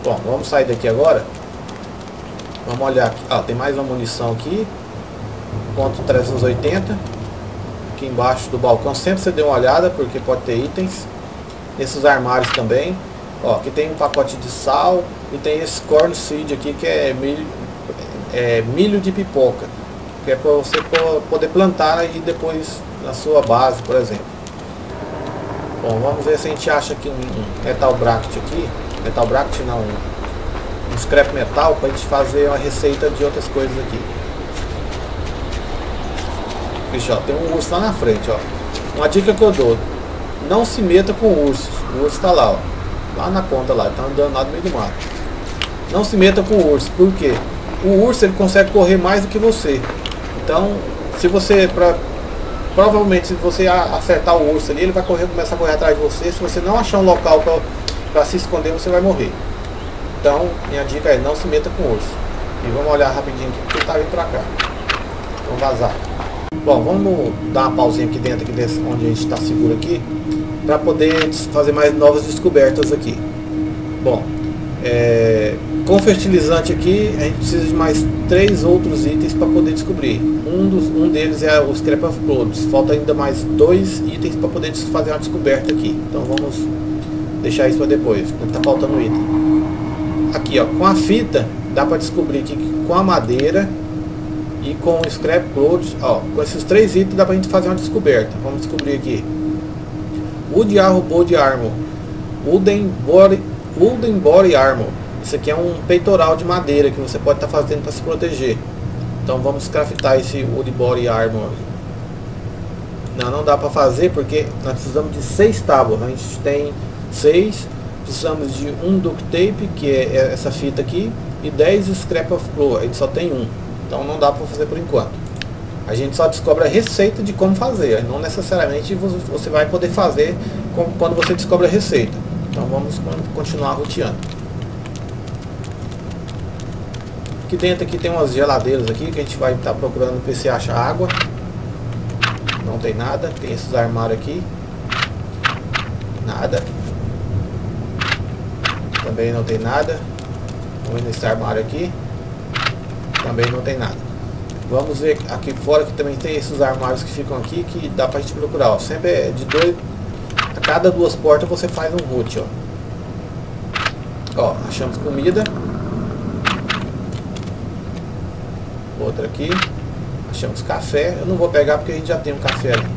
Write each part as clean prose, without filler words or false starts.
Bom, vamos sair daqui agora. Vamos olhar aqui. Ah, tem mais uma munição aqui. Ponto 380. Aqui embaixo do balcão. Sempre você dê uma olhada, porque pode ter itens. Nesses armários também. Ó, aqui tem um pacote de sal. E tem esse corn seed aqui, que é milho de pipoca. Que é para você poder plantar aí depois na sua base, por exemplo. Bom, vamos ver se a gente acha aqui um metal bracket aqui. Metal bracket não, um scrap metal, para a gente fazer uma receita de outras coisas aqui. Vixe, ó, tem um urso lá na frente, ó. Uma dica que eu dou: não se meta com o urso. O urso está lá, ó, lá na ponta lá, tá andando lá no meio do mato. Não se meta com o urso, por quê? O urso ele consegue correr mais do que você. Então, se você provavelmente se você acertar o urso ali, ele vai começar a correr atrás de você. Se você não achar um local para se esconder, você vai morrer. Então, minha dica é: não se meta com o urso. E vamos olhar rapidinho aqui, porque ele tá vindo pra cá. Vamos vazar. Bom, vamos dar uma pausinha aqui dentro, onde a gente está seguro aqui, para poder fazer mais novas descobertas aqui. Bom, com fertilizante aqui, a gente precisa de mais 3 outros itens para poder descobrir. Um deles é o Scrap of Clothes. Falta ainda mais 2 itens para poder fazer uma descoberta aqui. Então vamos deixar isso para depois, porque está faltando item. Aqui, ó, com a fita dá para descobrir que com a madeira e com o Scrap Clothes, ó, com esses 3 itens dá para a gente fazer uma descoberta. Vamos descobrir aqui: Wood Body Armor, Wooden Body Armor. Isso aqui é um peitoral de madeira que você pode estar fazendo para se proteger. Então vamos craftar esse Wood Body Armor. Não dá para fazer porque nós precisamos de 6 tábuas. A gente tem 6. Precisamos de um duct tape, que é essa fita aqui, e 10 Scrap of Cloth. A gente só tem um. Então não dá para fazer por enquanto. A gente só descobre a receita de como fazer. Não necessariamente você vai poder fazer quando você descobre a receita. Então vamos continuar roteando. Aqui dentro aqui tem umas geladeiras aqui que a gente vai estar procurando ver se acha água. Não tem nada. Tem esses armários aqui. Nada. Também não tem nada. Vamos ver nesse armário aqui. Também não tem nada. Vamos ver aqui fora que também tem esses armários que ficam aqui, que dá pra gente procurar, ó. Sempre é de 2 a cada 2 portas você faz um root, ó. Achamos comida. Outra aqui. Achamos café. Eu não vou pegar porque a gente já tem um café ali.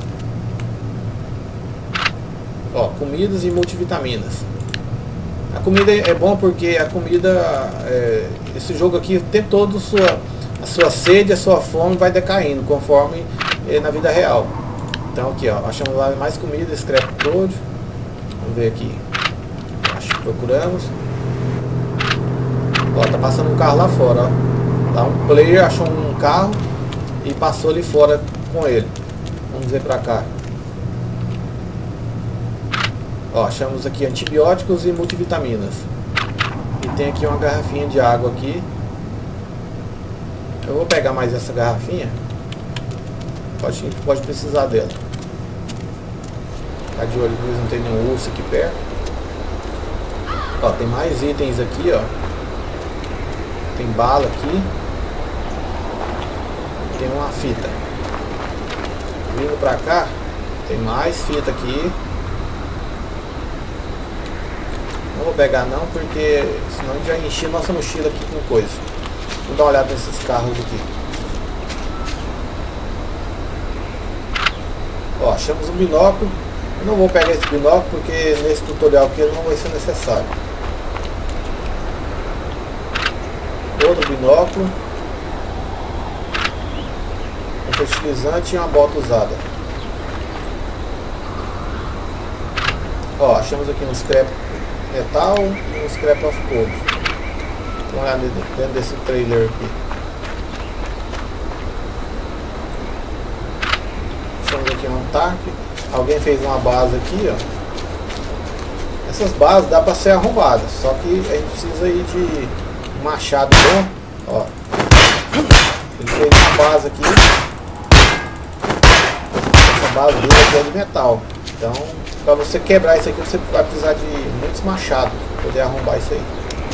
Ó, comidas e multivitaminas. A comida é bom porque a comida, esse jogo aqui o tempo todo a sua sede, a sua fome vai decaindo conforme na vida real. Então aqui, ó, achamos lá mais comida, Scrap Cloth. Vamos ver aqui. Procuramos. Ó, tá passando um carro lá fora, ó. Lá um player achou um carro e passou ali fora com ele. Vamos ver pra cá. Ó, achamos aqui antibióticos e multivitaminas. E tem aqui uma garrafinha de água aqui. Eu vou pegar mais essa garrafinha. Pode precisar dela. Tá de olho, não tem nenhum urso aqui perto. Ó, tem mais itens aqui, ó. Tem bala aqui. Tem uma fita. Vindo pra cá, tem mais fita aqui. Não vou pegar não, porque senão a gente vai encher nossa mochila aqui com coisa. Vamos dar uma olhada nesses carros aqui. Ó, achamos um binóculo. Eu não vou pegar esse binóculo porque nesse tutorial aqui não vai ser necessário. Outro binóculo. Um fertilizante e uma bota usada. Ó, achamos aqui um scrap metal e um Scrap of Cloth. Vamos olhar dentro desse trailer aqui. Achamos aqui um tanque. Alguém fez uma base aqui, ó. Essas bases dá para ser arrombadas, só que a gente precisa aí de um machado bom, ó. Ele fez uma base aqui. Essa base dele aqui é de metal. Então, para você quebrar isso aqui, você vai precisar de muitos machados para poder arrombar isso aí.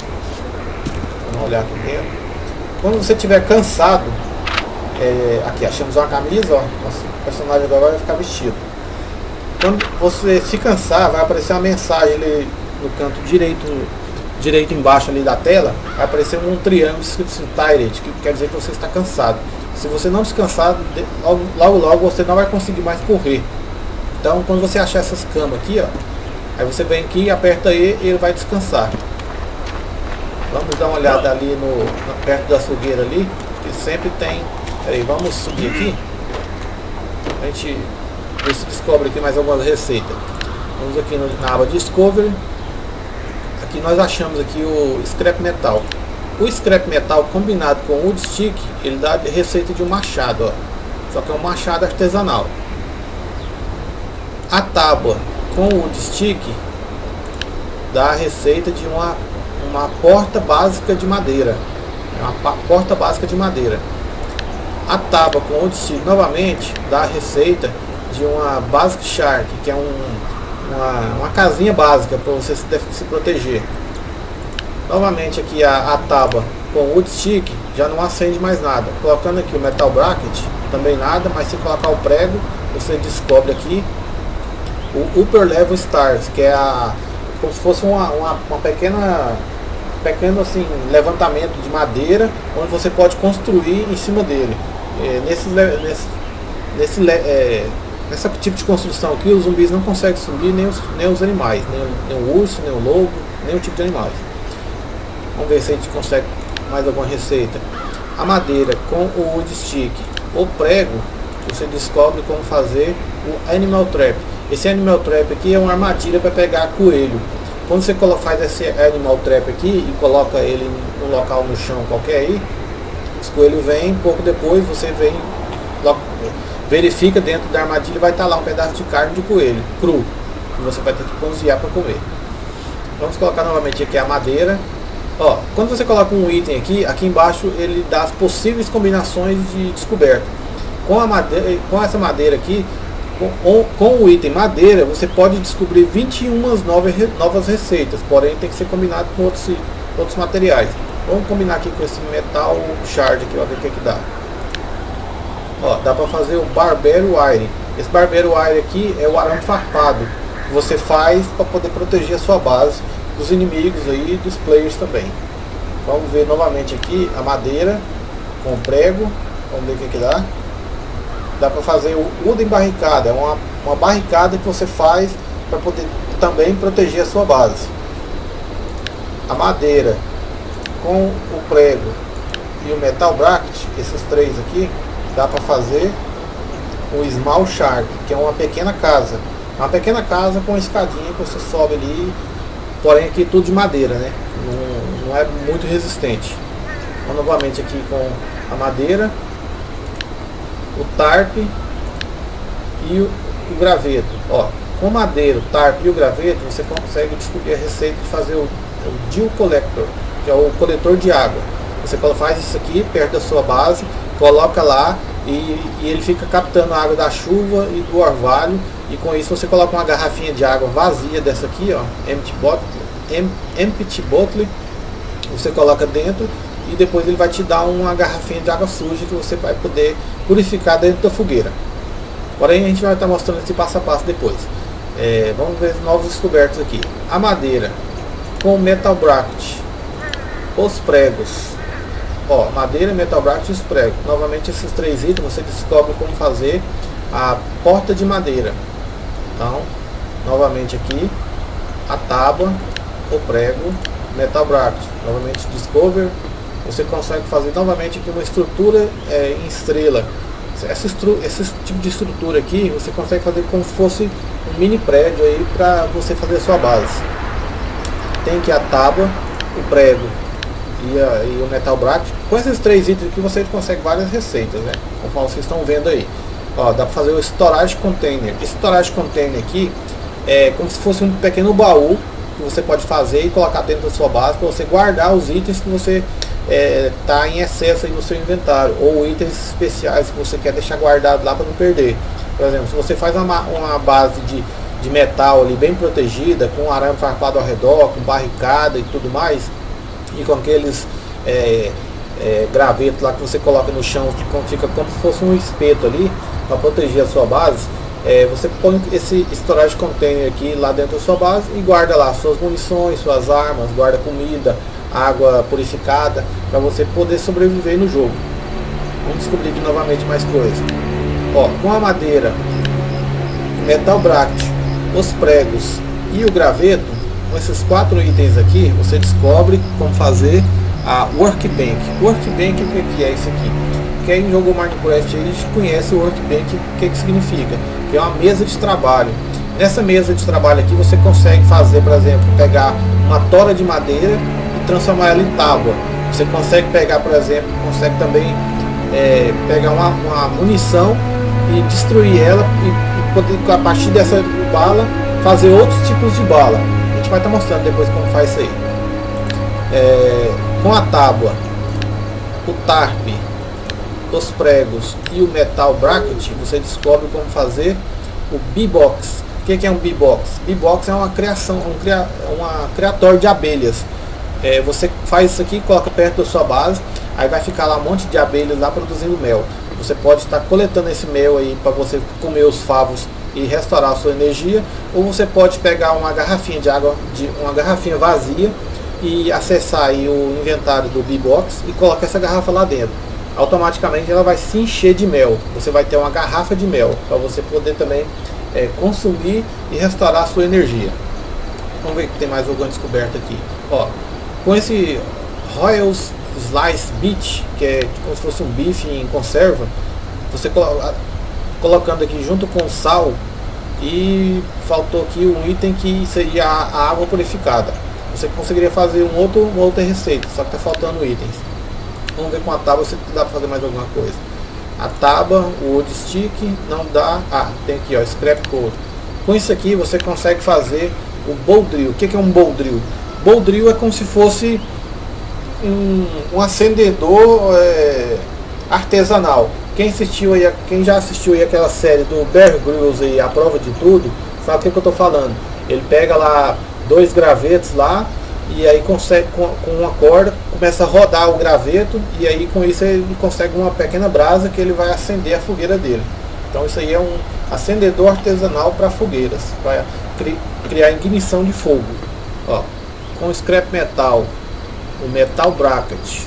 Vamos olhar aqui dentro. Quando você estiver cansado, aqui achamos uma camisa, ó, nosso personagem agora vai ficar vestido. Quando você se cansar, vai aparecer uma mensagem ali no canto direito embaixo ali da tela, vai aparecer um triângulo escrito assim, Tired, que quer dizer que você está cansado. Se você não se cansar, logo você não vai conseguir mais correr. Então quando você achar essas camas aqui, ó, aí você vem aqui, aperta E e ele vai descansar. Vamos dar uma olhada ali perto da fogueira ali, que sempre tem. Peraí, vamos subir aqui. A gente ver se descobre aqui mais algumas receitas. Vamos aqui na aba Discovery. Aqui nós achamos aqui o Scrap Metal. O Scrap Metal combinado com o Wood Stick, ele dá a receita de um machado, ó. Só que é um machado artesanal. A tábua com o Wood Stick dá a receita de uma porta básica de madeira. Uma porta básica de madeira. A tábua com o Wood Stick novamente dá a receita de uma Basic Shark, que é uma casinha básica para você se proteger. Novamente aqui a tábua com o Wood Stick já não acende mais nada. Colocando aqui o Metal Bracket, também nada, mas se colocar o prego, você descobre aqui o Upper Level Stars, que é como se fosse uma pequeno assim, levantamento de madeira, onde você pode construir em cima dele. Nesse tipo de construção aqui, os zumbis não conseguem subir, nem os animais, nem o urso, nem o lobo, nem o tipo de animais. Vamos ver se a gente consegue mais alguma receita. A madeira com o Wood Stick, o prego, você descobre como fazer o Animal Trap. Esse Animal Trap aqui é uma armadilha para pegar coelho. Quando você faz esse Animal Trap aqui e coloca ele num local no chão qualquer aí, os coelhos vêm, pouco depois você vem, verifica dentro da armadilha, vai estar lá um pedaço de carne de coelho cru, que você vai ter que cozinhar para comer. Vamos colocar novamente aqui a madeira. Ó, quando você coloca um item aqui embaixo ele dá as possíveis combinações de descoberta. Com essa madeira aqui, com o item madeira, você pode descobrir 21 novas receitas, porém tem que ser combinado com outros materiais. Vamos combinar aqui com esse Metal Shard aqui, para ver o que dá. Ó, dá para fazer o Barbero Wire. Esse Barbero Wire aqui é o arame farpado que você faz para poder proteger a sua base dos inimigos aí, dos players também. Vamos ver novamente aqui a madeira com o prego. Vamos ver o que dá. Dá para fazer o Wooden Barricada, é uma barricada que você faz para poder também proteger a sua base. A madeira com o prego e o Metal Bracket, esses três aqui, dá para fazer o Small Shark, que é uma pequena casa. Uma pequena casa com uma escadinha que você sobe ali, porém aqui tudo de madeira, né? Não é muito resistente. Então, novamente aqui com a madeira, o tarp e o graveto. Ó, com madeira, o tarp e o graveto, você consegue descobrir a receita de fazer o Dew Collector, que é o coletor de água. Você faz isso aqui perto da sua base, coloca lá e ele fica captando a água da chuva e do orvalho, e com isso você coloca uma garrafinha de água vazia dessa aqui, ó, empty bottle, você coloca dentro e depois ele vai te dar uma garrafinha de água suja que você vai poder purificar dentro da fogueira. Porém a gente vai estar mostrando esse passo a passo depois. Vamos ver novos descobertos aqui. A madeira com Metal Bracket, os pregos. Ó, madeira, Metal Bracket e os pregos. Novamente esses três itens você descobre como fazer a porta de madeira. Então, novamente aqui a tábua, o prego, Metal Bracket. Novamente Discover. Você consegue fazer novamente aqui uma estrutura em estrela. Esse tipo de estrutura aqui você consegue fazer como se fosse um mini prédio aí para você fazer a sua base. Tem aqui a tábua, o prego e o Metal Bracket. Com esses três itens aqui você consegue várias receitas, né? Conforme vocês estão vendo aí. Ó, dá para fazer o Storage Container. Esse Storage Container aqui é como se fosse um pequeno baú que você pode fazer e colocar dentro da sua base para você guardar os itens que você tá em excesso aí no seu inventário, ou itens especiais que você quer deixar guardado lá para não perder. Por exemplo, se você faz uma base de metal ali bem protegida, com arame farpado ao redor, com barricada e tudo mais, e com aqueles graveto lá que você coloca no chão, fica como se fosse um espeto ali para proteger a sua base. Você põe esse storage container aqui lá dentro da sua base e guarda lá suas munições, suas armas, guarda comida, água purificada, para você poder sobreviver no jogo. Vamos descobrir aqui novamente mais coisas. Ó, com a madeira, metal bracket, os pregos e o graveto, com esses 4 itens aqui, você descobre como fazer a workbench. Workbench, o que é isso aqui? Quem jogou Minecraft aí conhece o workbench, o que significa? Que é uma mesa de trabalho. Nessa mesa de trabalho aqui você consegue fazer, por exemplo, pegar uma tora de madeira e transformar ela em tábua. Você consegue pegar, por exemplo, consegue também pegar uma munição e destruir ela e poder, a partir dessa bala, fazer outros tipos de bala. A gente vai estar mostrando depois como faz isso aí. Com a tábua, o tarp, os pregos e o metal bracket, você descobre como fazer o B-box. O que é um B-box? B-box é uma criação, uma criatório de abelhas. Você faz isso aqui, coloca perto da sua base, aí vai ficar lá um monte de abelhas lá produzindo mel. Você pode estar coletando esse mel aí para você comer os favos e restaurar a sua energia, ou você pode pegar uma garrafinha de água, uma garrafinha vazia, e acessar aí o inventário do B-box e colocar essa garrafa lá dentro. Automaticamente ela vai se encher de mel. Você vai ter uma garrafa de mel para você poder também consumir e restaurar a sua energia. Vamos ver que tem mais alguma descoberta aqui. Ó, com esse Royal Slice Beef, que é como se fosse um bife em conserva, você colocando aqui junto com sal, e faltou aqui um item que seria a água purificada. Você conseguiria fazer uma outra receita, só que está faltando itens. Vamos ver com a tábua se dá para fazer mais alguma coisa. A tábua, o wood stick, não dá. Ah, tem aqui, ó, scrap core. Com isso aqui você consegue fazer o bow drill. O que é um bow drill? Bow drill é como se fosse um acendedor artesanal. Quem já assistiu aí aquela série do Bear Grylls aí, A Prova de Tudo, sabe o que eu estou falando? Ele pega lá 2 gravetos lá, e aí consegue com uma corda, começa a rodar o graveto, e aí com isso ele consegue uma pequena brasa que ele vai acender a fogueira dele. Então isso aí é um acendedor artesanal para fogueiras, para criar ignição de fogo. Ó, com o scrap metal, o metal bracket,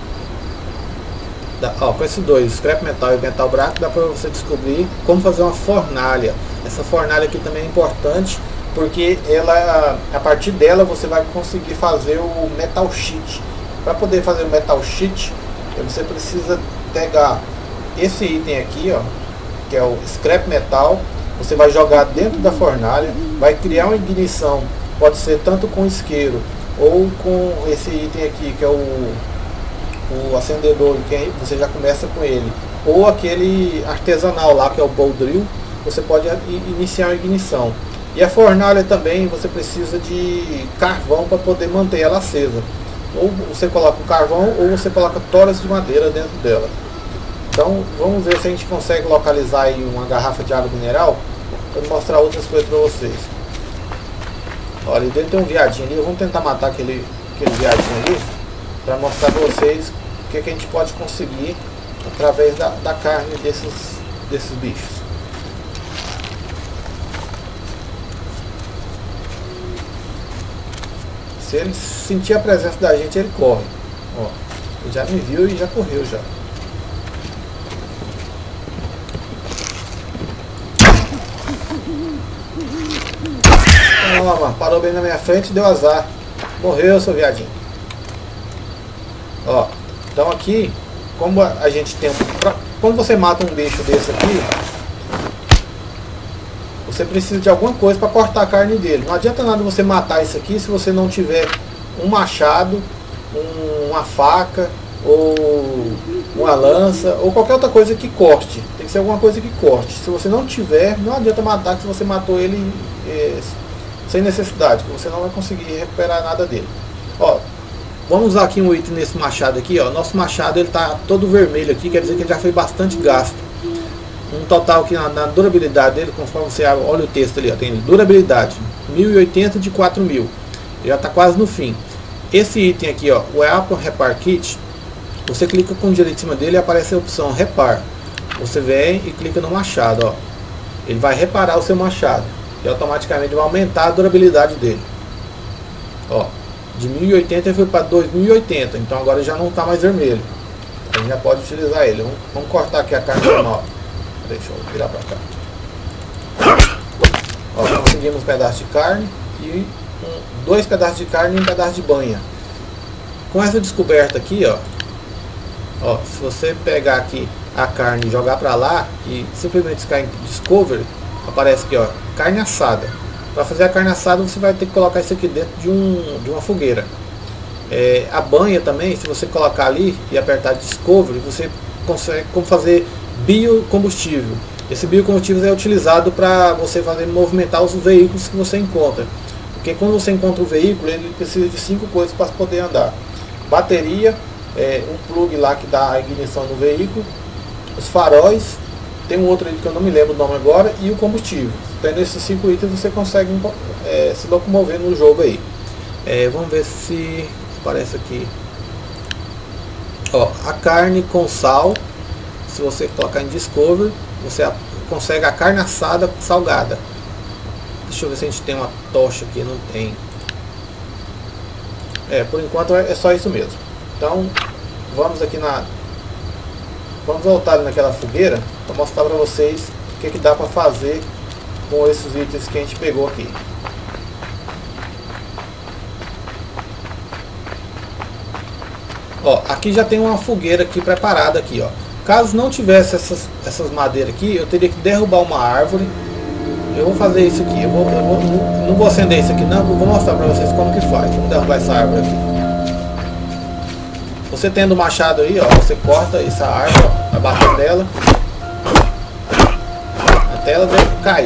com esses dois, scrap metal e metal bracket, dá para você descobrir como fazer uma fornalha. Essa fornalha aqui também é importante, porque ela, a partir dela você vai conseguir fazer o metal sheet. Para poder fazer o metal sheet, você precisa pegar esse item aqui, ó, que é o scrap metal. Você vai jogar dentro da fornalha, vai criar uma ignição, pode ser tanto com isqueiro ou com esse item aqui, que é o acendedor, que você já começa com ele, ou aquele artesanal lá, que é o bow drill. Você pode iniciar a ignição. E a fornalha também você precisa de carvão para poder manter ela acesa. Ou você coloca o carvão, ou você coloca toras de madeira dentro dela. Então vamos ver se a gente consegue localizar aí uma garrafa de água mineral para mostrar outras coisas para vocês. Olha, ali dentro tem um viadinho ali. Vamos tentar matar aquele viadinho ali para mostrar para vocês o que a gente pode conseguir através da carne desses bichos. Se ele sentir a presença da gente, ele corre. Ó, ele já me viu e já correu já. Toma, parou bem na minha frente e deu azar. Morreu, seu viadinho. Ó, então aqui, como a gente tem quando você mata um bicho desse aqui, você precisa de alguma coisa para cortar a carne dele. Não adianta nada você matar isso aqui se você não tiver um machado, uma faca, ou uma lança, ou qualquer outra coisa que corte. Tem que ser alguma coisa que corte. Se você não tiver, não adianta matar, que se você matou ele sem necessidade, que você não vai conseguir recuperar nada dele. Ó, vamos usar aqui um item nesse machado aqui, ó. Nosso machado ele tá todo vermelho aqui, quer dizer que ele já foi bastante gasto. Um total aqui na durabilidade dele, conforme você olha o texto ali, ó, tem durabilidade 1080 de 4000, já está quase no fim. Esse item aqui, ó, o Weapon Repair Kit, você clica com o direito em cima dele e aparece a opção Repar. Você vem e clica no machado, ó. Ele vai reparar o seu machado e automaticamente vai aumentar a durabilidade dele. Ó, de 1080 foi para 2080, então agora já não está mais vermelho. A gente já pode utilizar ele. Vamos cortar aqui a carne normal. Deixa eu virar para cá. Ó, conseguimos um pedaço de carne e 2 pedaços de carne e um pedaço de banha. Com essa descoberta aqui, ó, se você pegar aqui a carne e jogar para lá e simplesmente ficar em Discovery, aparece aqui, ó, carne assada. Para fazer a carne assada você vai ter que colocar isso aqui dentro de uma fogueira. A banha também, se você colocar ali e apertar Discovery, você consegue fazer biocombustível. Esse biocombustível é utilizado para você fazer movimentar os veículos que você encontra. Porque quando você encontra o veículo, ele precisa de 5 coisas para poder andar: bateria, um plug lá que dá a ignição no veículo, os faróis, tem um outro ali que eu não me lembro o nome agora, e o combustível. Tendo esses 5 itens você consegue se locomover no jogo aí. Vamos ver se aparece aqui. Ó, a carne com sal, se você colocar em Discovery, você consegue a carne assada salgada. Deixa eu ver se a gente tem uma tocha aqui. Não tem. Por enquanto é só isso mesmo. Então vamos aqui vamos voltar ali naquela fogueira para mostrar para vocês o que dá para fazer com esses itens que a gente pegou aqui. Ó, aqui já tem uma fogueira aqui preparada aqui, ó. Caso não tivesse essas madeiras aqui, eu teria que derrubar uma árvore. Eu vou fazer isso aqui. Não vou acender isso aqui, não. Vou mostrar para vocês como que faz. Vamos derrubar essa árvore aqui. Você tendo o machado aí, ó, você corta essa árvore, ó, vai bater nela até ela cair.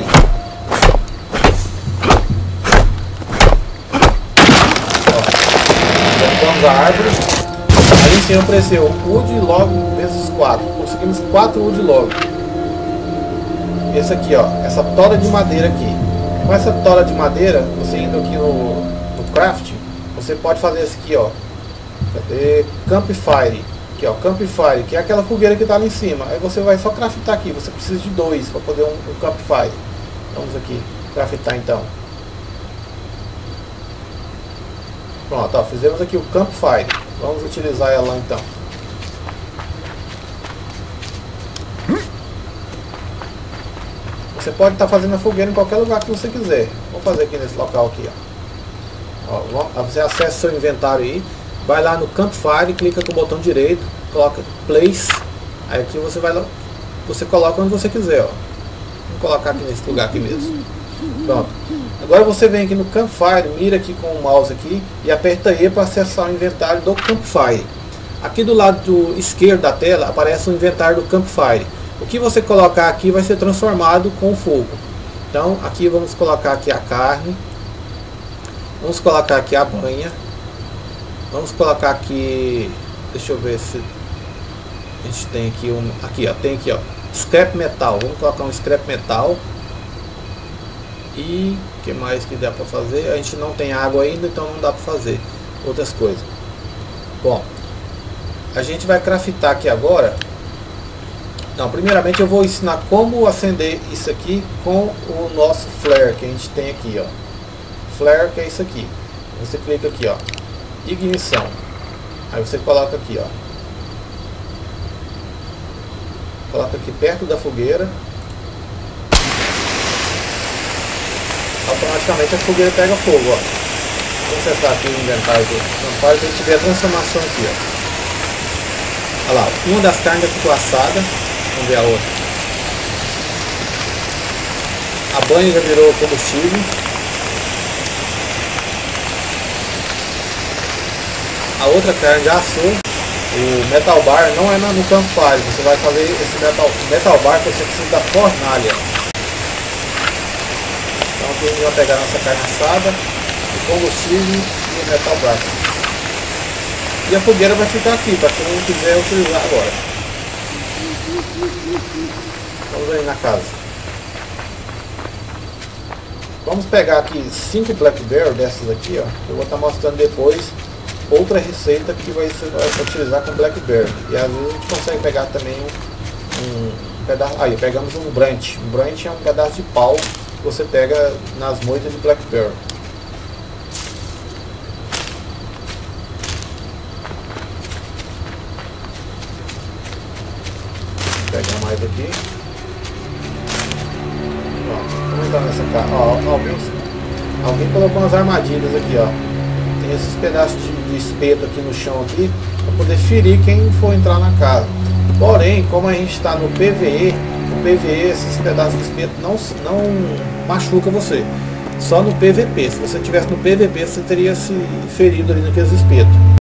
Ó, derrubamos a árvore. Ali em cima apareceu wood log vezes 4. Conseguimos 4 wood log. Esse aqui, ó, essa tora de madeira aqui. Com essa tora de madeira, você indo aqui no craft, você pode fazer esse aqui, ó. Cadê? Campfire. Aqui, ó, Campfire, que é aquela fogueira que está ali em cima. Aí você vai só craftar aqui. Você precisa de 2 para poder um Campfire. Vamos aqui craftar então. Pronto, ó, fizemos aqui o Campfire. Vamos utilizar ela lá então. Você pode estar fazendo a fogueira em qualquer lugar que você quiser. Vou fazer aqui nesse local aqui, ó. Você acessa seu inventário aí, vai lá no Campfire, clica com o botão direito, coloca Place. Aí aqui você vai lá, você coloca onde você quiser, ó. Vamos colocar aqui nesse lugar aqui mesmo. Pronto. Agora você vem aqui no Campfire, mira aqui com o mouse aqui e aperta E para acessar o inventário do Campfire. Aqui do lado esquerdo da tela aparece o inventário do Campfire. O que você colocar aqui vai ser transformado com o fogo. Então aqui vamos colocar aqui a carne. Vamos colocar aqui a banha. Vamos colocar aqui, deixa eu ver se a gente tem aqui aqui, ó, tem aqui, ó, scrap metal. Vamos colocar um scrap metal. E o que mais que dá para fazer? A gente não tem água ainda, então não dá para fazer outras coisas. Bom, a gente vai craftar aqui agora. Não, primeiramente eu vou ensinar como acender isso aqui com o nosso flare que a gente tem aqui, ó. Flare, que é isso aqui. Você clica aqui, ó, ignição. Aí você coloca aqui, ó. Coloca aqui perto da fogueira. Automaticamente a fogueira pega fogo, ó. Vou acessar aqui o inventário do Campfire para a gente ver a transformação aqui, ó. Olha lá, uma das carnes ficou assada. Vamos ver a outra. A banha já virou combustível. A outra carne já assou. O metal bar não é no Campfire. Você vai fazer esse metal bar que você precisa da fornalha. Então aqui a gente vai pegar nossa carne assada, o combustível e o metal bar. E a fogueira vai ficar aqui para quem quiser utilizar agora. Vamos aí na casa. Vamos pegar aqui 5 Black Bear dessas aqui, ó. Eu vou estar mostrando depois outra receita que vai utilizar com Blackberry. E às vezes a gente consegue pegar também um pedaço. Aí pegamos um brunch. Um brunch é um pedaço de pau que você pega nas moitas de Blackberry. Vou pegar mais aqui. Ó, vamos entrar nessa casa. Ó, alguém colocou umas armadilhas aqui, ó. Tem esses pedaços de espeto aqui no chão aqui para poder ferir quem for entrar na casa. Porém, como a gente está no PVE, no PVE esses pedaços de espeto não machuca você. Só no PVP. Se você estivesse no PVP, você teria se ferido ali naqueles espetos.